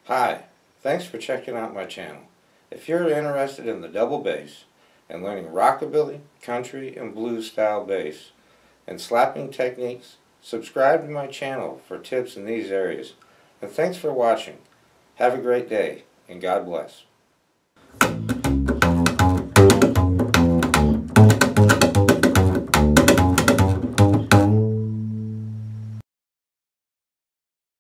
Hi, thanks for checking out my channel. If you're interested in the double bass and learning rockabilly, country, and blues style bass and slapping techniques, subscribe to my channel for tips in these areas. And thanks for watching. Have a great day, and God bless.